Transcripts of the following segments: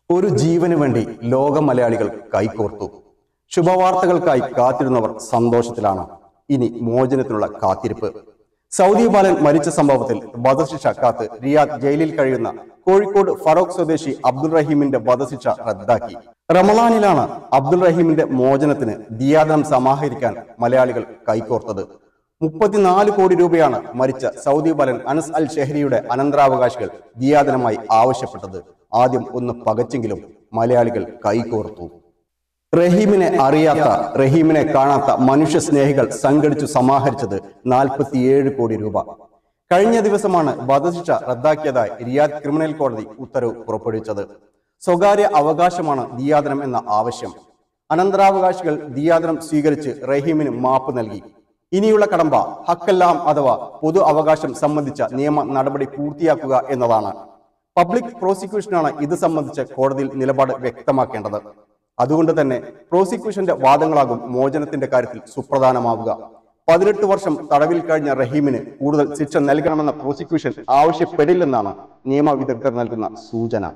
ഒരു ജീവന് വേണ്ടി ലോക മലയാളികൾ കൈകോർത്തു. ശുഭവാർത്തകൾക്കായി കാത്തിരുന്നവർ സന്തോഷത്തിലാണ്. ഇനി മോചനത്തിനുള്ള കാത്തിരിപ്പ്. സൗദി ബാലൻ മരിച്ച സംഭവത്തിൽ വധശിക്ഷ കാത്ത് റിയാദ് ജയിലിൽ കഴിയുന്ന കോഴിക്കോട് ഫറോക്ക് സ്വദേശി അബ്ദുൾ റഹീമിന്റെ വധശിക്ഷ റദ്ദാക്കി. റമളാനിലാണ് അബ്ദുൾ റഹീമിന്റെ മോചനത്തിന് ദിയാദനം സമാഹരിക്കാൻ മലയാളികൾ കൈകോർത്തത്. 34 കോടി രൂപയാണ് മരിച്ച സൗദി ബാലൻ അനസ് അൽ ഷെഹരിയുടെ അനന്തരാവകാശികൾ ദിയാദനമായി ആവശ്യപ്പെട്ടത്. ആദ്യം ഒന്ന് പകച്ചെങ്കിലും മലയാളികൾ കൈകോർത്തു. റഹീമിനെ അറിയാത്ത, റഹീമിനെ കാണാത്ത മനുഷ്യ സ്നേഹികൾ സംഘടിച്ചു സമാഹരിച്ചത് 47 കോടി രൂപ. കഴിഞ്ഞ ദിവസമാണ് വധശിക്ഷ റദ്ദാക്കിയതായി റിയാദ് ക്രിമിനൽ കോടതി ഉത്തരവ് പുറപ്പെടുവിച്ചത്. സ്വകാര്യ അവകാശമാണ് ദിയാദനം എന്ന ആവശ്യം. അനന്തരാവകാശികൾ ദിയാദനം സ്വീകരിച്ച് റഹീമിന് മാപ്പ് നൽകി. ഇനിയുള്ള കടമ്പ ഹക്കെല്ലാം അഥവാ പൊതു അവകാശം സംബന്ധിച്ച നിയമ നടപടി പൂർത്തിയാക്കുക എന്നതാണ്. പബ്ലിക് പ്രോസിക്യൂഷനാണ് ഇത് സംബന്ധിച്ച് കോടതിയിൽ നിലപാട് വ്യക്തമാക്കേണ്ടത്. അതുകൊണ്ട് തന്നെ പ്രോസിക്യൂഷന്റെ വാദങ്ങളാകും മോചനത്തിന്റെ കാര്യത്തിൽ സുപ്രധാനമാവുക. 18 വർഷം തടവിൽ കഴിഞ്ഞ റഹീമിന് കൂടുതൽ ശിക്ഷ നൽകണമെന്ന പ്രോസിക്യൂഷൻ ആവശ്യപ്പെടില്ലെന്നാണ് നിയമ വിദഗ്ധർ നൽകുന്ന സൂചന.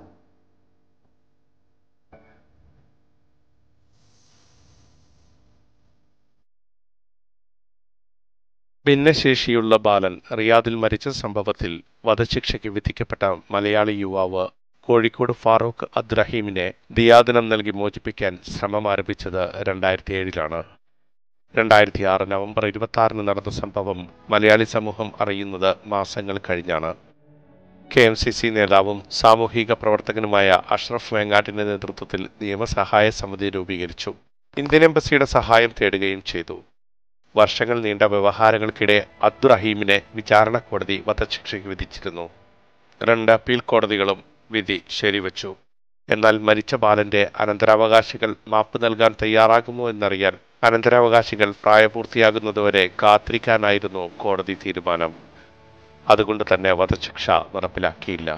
ഭിന്നശേഷിയുള്ള ബാലൻ റിയാദിൽ മരിച്ച സംഭവത്തിൽ വധശിക്ഷയ്ക്ക് വിധിക്കപ്പെട്ട മലയാളി യുവാവ് കോഴിക്കോട് ഫാറൂഖ് അബ്ദുറഹീമിനെ ദിയാദനം നൽകി മോചിപ്പിക്കാൻ ശ്രമം ആരംഭിച്ചത് 2007-ലാണ്. 2006 നവംബർ 26-ന് നടന്ന സംഭവം മലയാളി സമൂഹം അറിയുന്നത് മാസങ്ങൾ കഴിഞ്ഞാണ്. KMCC നേതാവും സാമൂഹിക പ്രവർത്തകനുമായ അഷ്റഫ് വേങ്ങാട്ടിന്റെ നേതൃത്വത്തിൽ നിയമസഹായ സമിതി രൂപീകരിച്ചു. ഇന്ത്യൻ എംബസിയുടെ സഹായം തേടുകയും ചെയ്തു. വർഷങ്ങൾ നീണ്ട വ്യവഹാരങ്ങൾക്കിടെ അബ്ദുറഹീമിനെ വിചാരണ കോടതി വധശിക്ഷയ്ക്ക് വിധിച്ചിരുന്നു. 2 അപ്പീൽ കോടതികളും വിധി ശരിവച്ചു. എന്നാൽ മരിച്ച ബാലന്റെ അനന്തരാവകാശികൾ മാപ്പ് നൽകാൻ തയ്യാറാകുമോ എന്നറിയാൻ അനന്തരാവകാശികൾ പ്രായപൂർത്തിയാകുന്നതുവരെ കാത്തിരിക്കാനായിരുന്നു കോടതി തീരുമാനം. അതുകൊണ്ട് തന്നെ വധശിക്ഷ നടപ്പിലാക്കിയില്ല.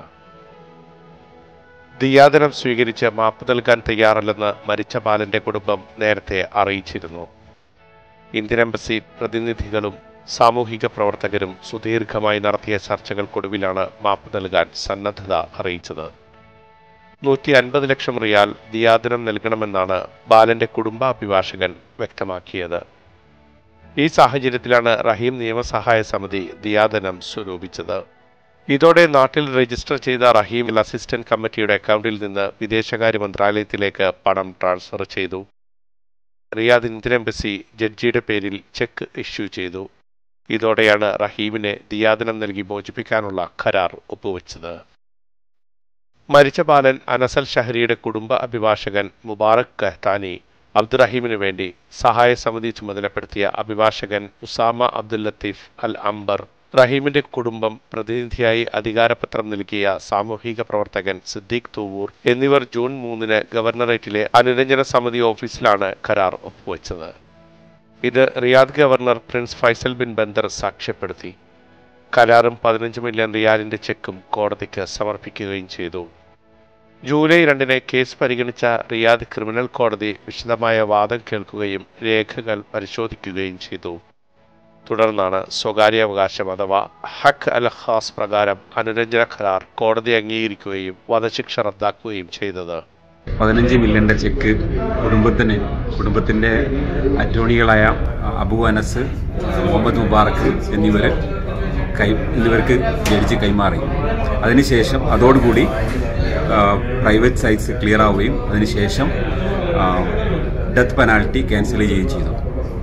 ദിയാദനം സ്വീകരിച്ച് മാപ്പ് നൽകാൻ തയ്യാറല്ലെന്ന് മരിച്ച ബാലന്റെ കുടുംബം നേരത്തെ അറിയിച്ചിരുന്നു. ഇന്ത്യൻ എംബസി പ്രതിനിധികളും സാമൂഹിക പ്രവർത്തകരും സുദീർഘമായി നടത്തിയ ചർച്ചകൾക്കൊടുവിലാണ് മാപ്പ് നൽകാൻ സന്നദ്ധത അറിയിച്ചത്. 150 ലക്ഷം റിയാൽ ദിയാദനം നൽകണമെന്നാണ് ബാലന്റെ കുടുംബാഭിഭാഷകൻ വ്യക്തമാക്കിയത്. ഈ സാഹചര്യത്തിലാണ് റഹീം നിയമസഹായ സമിതി ദിയാദനം സ്വരൂപിച്ചത്. ഇതോടെ നാട്ടിൽ രജിസ്റ്റർ ചെയ്ത റഹീം അസിസ്റ്റന്റ് കമ്മിറ്റിയുടെ അക്കൗണ്ടിൽ നിന്ന് വിദേശകാര്യ മന്ത്രാലയത്തിലേക്ക് പണം ട്രാൻസ്ഫർ ചെയ്തു. റിയാദ് ഇന്ത്യൻ എംബസി ജഡ്ജിയുടെ പേരിൽ ചെക്ക് ഇഷ്യൂ ചെയ്തു. ഇതോടെയാണ് റഹീമിനെ ദിയാദനം നൽകി മോചിപ്പിക്കാനുള്ള കരാർ ഒപ്പുവെച്ചത്. മരിച്ച ബാലൻ അനസ് അൽ ഷഹരിയുടെ കുടുംബ അഭിഭാഷകൻ മുബാറക് കഹ്താനി അബ്ദുറഹീമിനു വേണ്ടി സഹായ സമിതി ചുമതലപ്പെടുത്തിയ അഭിഭാഷകൻ Usama Abdul Latif Al Anbar, റഹീമിന്റെ കുടുംബം പ്രതിനിധിയായി അധികാരപത്രം നൽകിയ സാമൂഹിക പ്രവർത്തകൻ സിദ്ദീഖ് തൂവൂർ എന്നിവർ ജൂൺ 3-ന് ഗവർണറേറ്റിലെ അനുരഞ്ജന സമിതി ഓഫീസിലാണ് കരാർ ഒപ്പുവെച്ചത്. ഇത് Riyadh governor prince Faisal bin Bandar സാക്ഷ്യപ്പെടുത്തി. കരാറും 15 മില്യൺ റിയാലിന്റെ ചെക്കും കോടതിക്ക് സമർപ്പിക്കുകയും ചെയ്തു. ജൂലൈ 2-ന് കേസ് പരിഗണിച്ച റിയാദ് ക്രിമിനൽ കോടതി വിശദമായ വാദം കേൾക്കുകയും രേഖകൾ പരിശോധിക്കുകയും ചെയ്തു. തുടർന്നാണ് സ്വകാര്യാവകാശം അഥവാ ഹക്ക് അൽ ഖാസ് പ്രകാരം അനുരഞ്ജന കരാർ കോടതി അംഗീകരിക്കുകയും വധശിക്ഷ റദ്ദാക്കുകയും ചെയ്തത്. 15 മില്യന്റെ ചെക്ക് കുടുംബത്തിന്റെ അറ്റോർണികളായ അബു അനസ്, മുഹമ്മദ് മുബാറക് എന്നിവർക്ക് ജഡ്ജി കൈമാറി. അതിനുശേഷം അതോടുകൂടി പ്രൈവറ്റ് സൈറ്റ്സ് ക്ലിയർ ആവുകയും അതിനുശേഷം ഡെത്ത് പെനാൽറ്റി ക്യാൻസൽ ചെയ്യുകയും ചെയ്തു.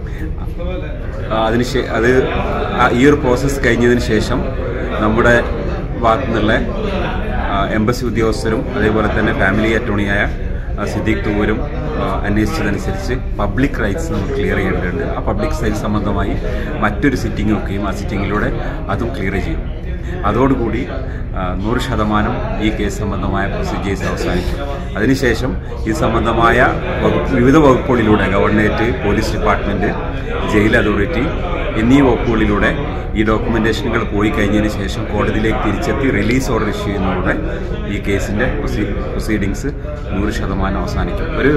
ഈ ഒരു പ്രോസസ്സ് കഴിഞ്ഞതിന് ശേഷം നമ്മുടെ ഭാഗത്തു നിന്നുള്ള എംബസി ഉദ്യോഗസ്ഥരും അതേപോലെ തന്നെ ഫാമിലി അറ്റോർണിയായ സിദ്ദീഖ് തൂവൂരും അന്വേഷിച്ചതനുസരിച്ച് പബ്ലിക് റൈറ്റ്സ് നമുക്ക് ക്ലിയർ ചെയ്യേണ്ടതുണ്ട്. ആ പബ്ലിക് റൈറ്റ്സ് സംബന്ധമായി മറ്റൊരു സിറ്റിംഗ് വെക്കുകയും ആ സിറ്റിങ്ങിലൂടെ അതും ക്ലിയർ ചെയ്യും. അതോടുകൂടി 100% ഈ കേസ് സംബന്ധമായ പ്രൊസീജിയേഴ്സ് അവസാനിക്കും. അതിനുശേഷം ഇത് സംബന്ധമായ വിവിധ വകുപ്പുകളിലൂടെ government, police department, jail authority എന്നീ വകുപ്പുകളിലൂടെ ഈ ഡോക്യുമെന്റേഷനുകൾ പോയി കഴിഞ്ഞതിന് ശേഷം കോടതിയിലേക്ക് തിരിച്ചെത്തി റിലീസ് ഓർഡർ ഇഷ്യൂ ചെയ്യുന്നതോടെ ഈ കേസിൻ്റെ പ്രൊസീഡിങ്സ് 100% അവസാനിക്കും. ഒരു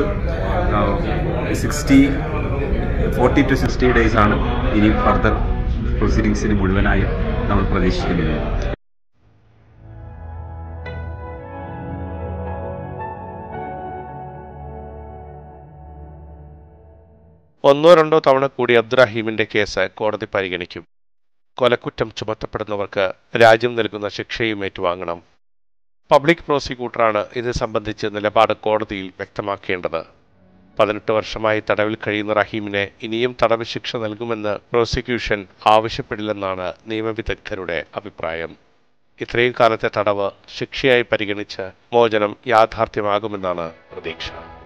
40 to 60 days ആണ് ഇനി ഫർദർ പ്രൊസീഡിങ്സിന് മുഴുവനായും നമ്മൾ പ്രതീക്ഷിക്കുന്നത്. ഒന്നോ രണ്ടോ തവണ കൂടി അബ്ദുറഹീമിന്റെ കേസ് കോടതി പരിഗണിക്കും. കൊലക്കുറ്റം ചുമത്തപ്പെടുന്നവർക്ക് രാജ്യം നൽകുന്ന ശിക്ഷയും ഏറ്റുവാങ്ങണം. പബ്ലിക് പ്രോസിക്യൂട്ടറാണ് ഇത് സംബന്ധിച്ച് നിലപാട് കോടതിയിൽ വ്യക്തമാക്കേണ്ടത്. 18 വർഷമായി തടവിൽ കഴിയുന്ന റഹീമിനെ ഇനിയും തടവ് ശിക്ഷ നൽകുമെന്ന് പ്രോസിക്യൂഷൻ ആവശ്യപ്പെടില്ലെന്നാണ് നിയമവിദഗ്ധരുടെ അഭിപ്രായം. ഇത്രയും കാലത്തെ തടവ് ശിക്ഷയായി പരിഗണിച്ച് മോചനം യാഥാർത്ഥ്യമാകുമെന്നാണ് പ്രതീക്ഷ.